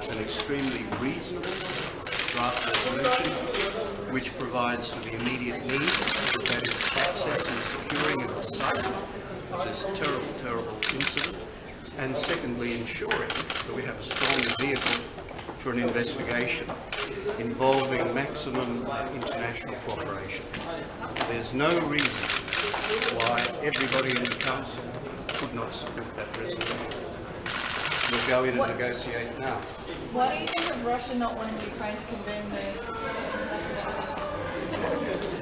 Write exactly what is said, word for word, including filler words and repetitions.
an extremely reasonable draft resolution which provides for the immediate needs, that is access and securing of the site, which is a terrible, terrible incident, and secondly ensuring that we have a strong vehicle for an investigation involving maximum international cooperation. There's no reason why everybody in the Council could not support that resolution. We'll go in and what, negotiate now. Why do you think of Russia not wanting Ukraine to convene the...